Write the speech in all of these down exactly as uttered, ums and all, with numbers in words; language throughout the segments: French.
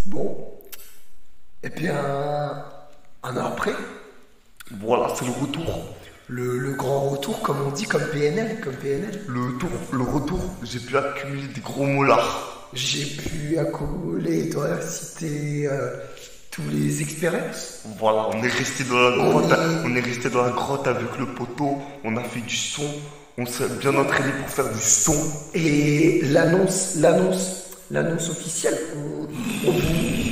Bon. Et puis un, un an après, Voilà, c'est le retour. le, le grand retour, comme on dit, comme P N L, comme P N L. Le tour, le retour, j'ai pu accumuler des gros molars. J'ai pu accumuler dans la cité euh, tous les expériences. Voilà, on est resté dans la On grotte, est- on est resté dans la grotte avec le poteau, on a fait du son, on s'est bien entraîné pour faire du son. Et l'annonce, l'annonce, l'annonce officielle, on, on vous...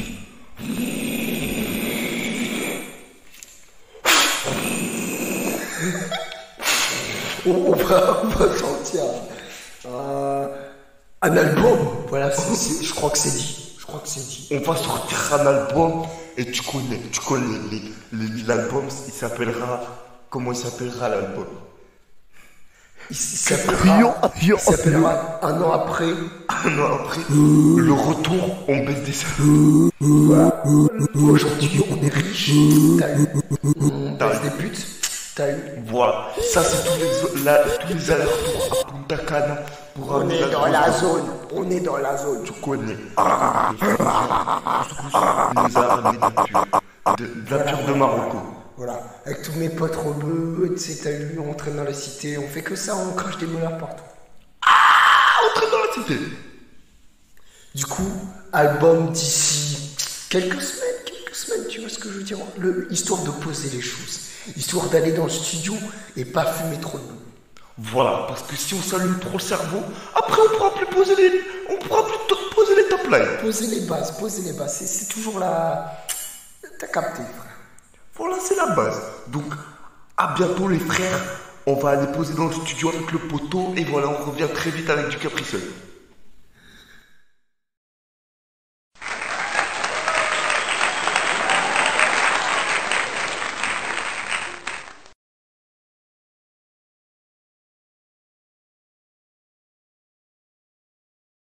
on, on va, on va sortir euh, un album. Voilà, c'est- c'est- je crois que c'est dit. Je crois que c'est dit. On va sortir un album et tu connais, tu connais les- les- l'album, il s'appellera, comment il s'appellera l'album? Il s'appellera, il s'appellera un an après. Un an après, le retour, on baisse des salaires. Voilà. Aujourd'hui, on est riche. T'as eu. On baisse des putes. T'as eu. Voilà, ça c'est tous les, la- tous les allers-retours à Punta Cana pour On amener est dans la zone. On est dans la zone. Tu connais. Couscous, il nous a ramené de la pure, de, de la pure de Marocco. Voilà. Avec tous mes potes rebeux, tu sais, t'as eu, on traîne dans la cité, on fait que ça, on crache des molars partout. Ah, on traîne dans la cité. Du coup, album d'ici quelques semaines, quelques semaines, tu vois ce que je veux dire, le, histoire de poser les choses. Histoire d'aller dans le studio et pas fumer trop de boue. Voilà, parce que si on s'allume trop le cerveau, après on pourra plus poser les, on pourra plus t- poser les top lines. Poser les bases, poser les bases, c'est, c'est toujours la... T'as capté, frère. Voilà, c'est la base. Donc, à bientôt les frères. On va aller poser dans le studio avec le poteau et voilà, on revient très vite avec du Capri Sun.